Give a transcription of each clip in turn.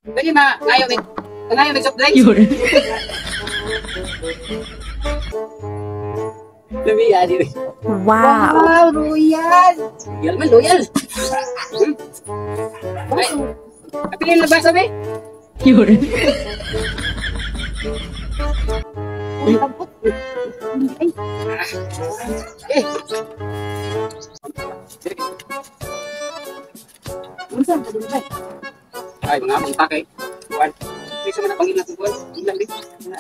Pwede ngayon may soft drinks. Yun. Lumiya, di ba? Wow. Wow, Royal! Loyal man, loyal. Ay, kapilin na ba sabi? Yun. Ang tampok. Ay, Eh, unsan ka din ba? ay, mga among pakay. Buwan. May sama na pangil na kung buwan. Ilang din.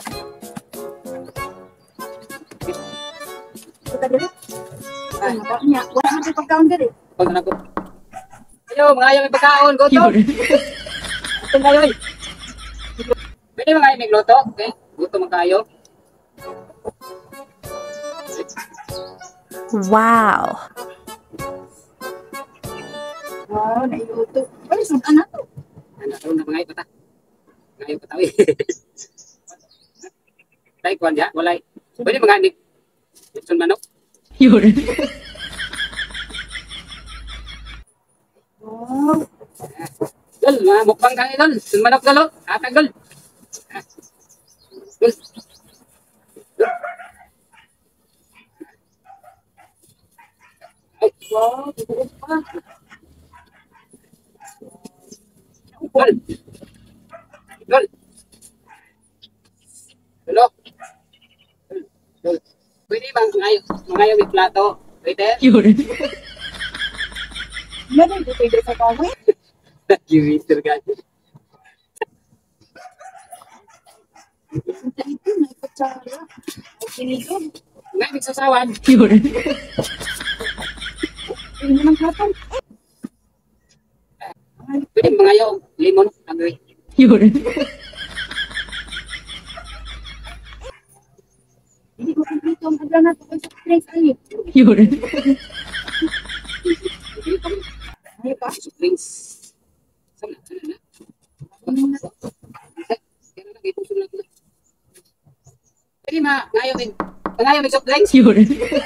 Ito ka din. Ay, niya. Wala man sa pagkaon diri. Pag na ko. Hello, mga ayaw may pagkaon. Go to. Yun. Gutom kayo eh. Pwede mga ayaw may gluto. Okay? Gutom ang kayo. Wow. Wow, naiuto. Ay, saan na to? Ano, na mga ayaw pata. Mga ayaw pata. Tay, kuwan ya. Walay. Pwede mga ayaw Itsun manok. Yun. Wow. Dol, mga mukbang kami dol. Itsun manok dol. Atag dol. Dol. Ay, Wow, bubuo pa. dol. Dol. Dolo. Dol. Pwede mga ayaw may plato. Pwede. Yun. Meron dito pwede sa kahoy. Nag-uwitter ka. Ang taito, naipatsara. Ang sinigod. Nga, nagsasawan. Yun. Pwede mo ng kapan. Pwede mga ayaw limon. Agoy. Yun. Hindi mo kumplito ang adra na to. Ay, sa drinks ali. Yun. Pwede kami. Ay, pa. Springs. Sana na. Ano na to? Kaya na, kaya puso lang na. Pwede ngayon may soft drinks. Yun.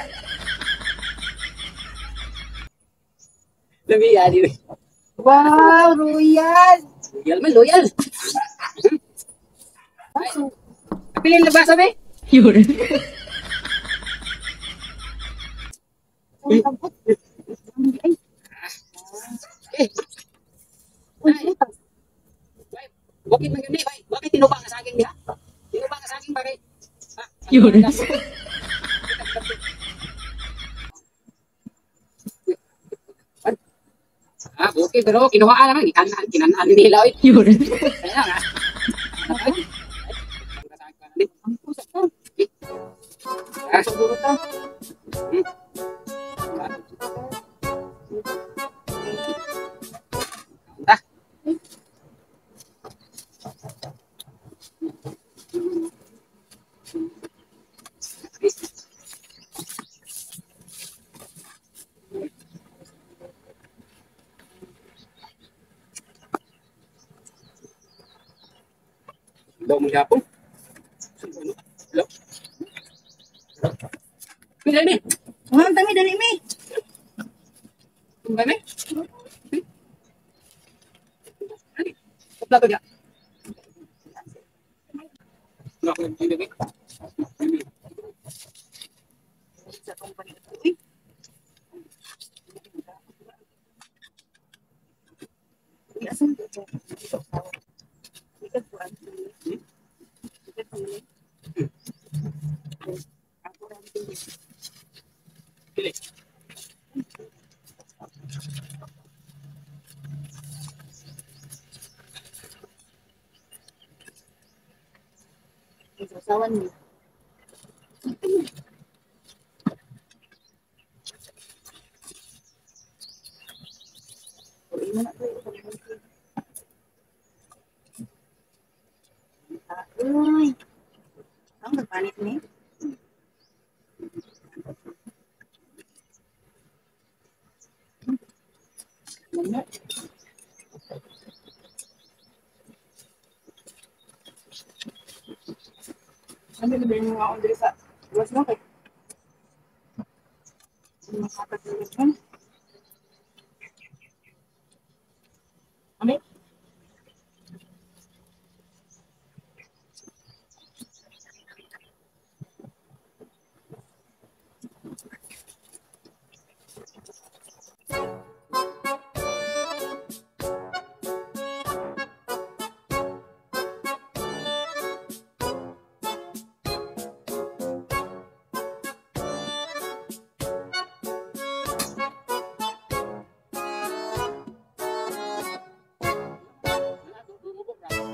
Lumiya, di ba? Wow, Royal! Loyal man, loyal. Ay, kapilin na ba sabi? Yun. Ang tampok. Ay, Eh, uy, utang. bakit man yun eh? Bakit tinubang nga saging niya? Tinubang nga saging bakit? Yun. Okay, pero kinuhaan naman. Kinanaan nila eh. Yun. Kaya nga. Ang pusa ka. Ah, Siguro ka. ah. Daw mo yapon. Hello? Pila ni? Ang dami dali mi. Tumba ni? Ani? Kapla ko niya. Nga ko yung ni. Sa company ito. Uy, uy, asan to? Ikat po ang sili. Ikat sili. Ako rin sili. Pili. Isasawan niyo. Uy, mo na to. Uy. Ang nagpanit ni. Ano? Ano ba yung mga ondre sa was mo kay? Makakatulog ka? Ano?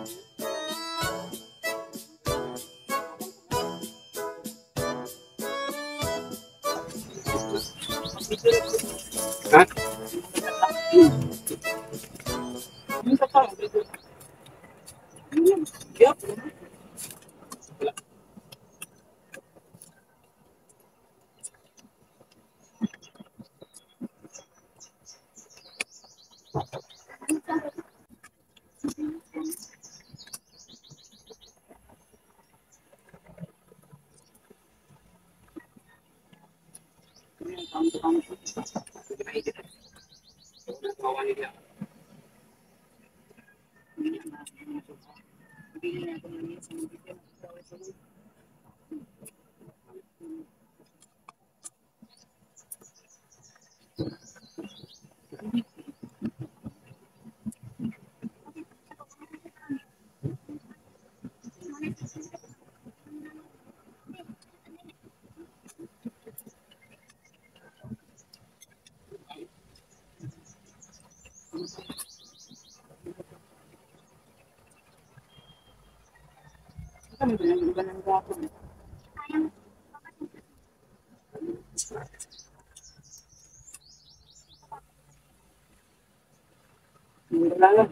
Hah? Yup. Kan bilang ng gapon. Wala lang.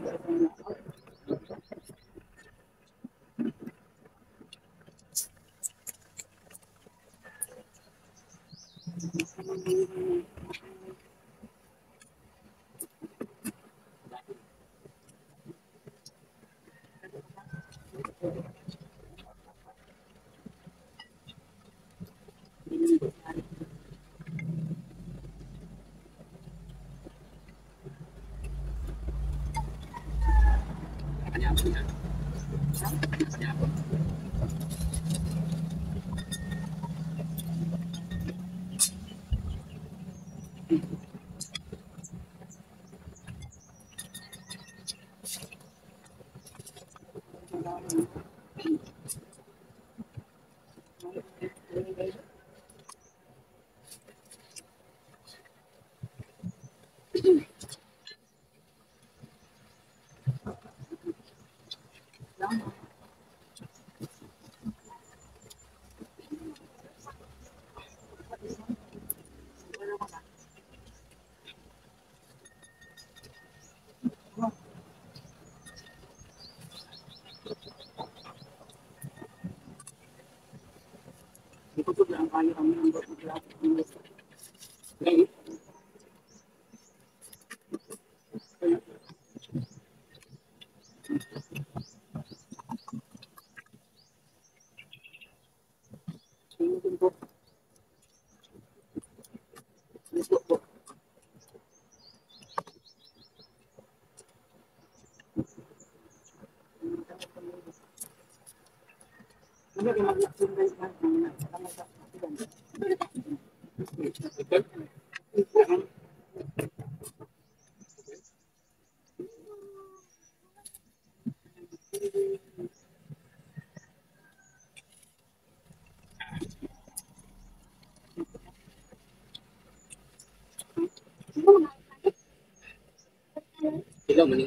Ikutot lang kayo kami ng buat ng Ilaw maning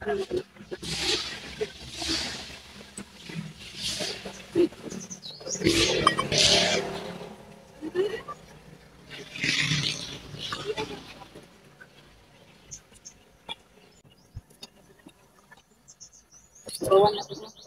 Bawan na ito.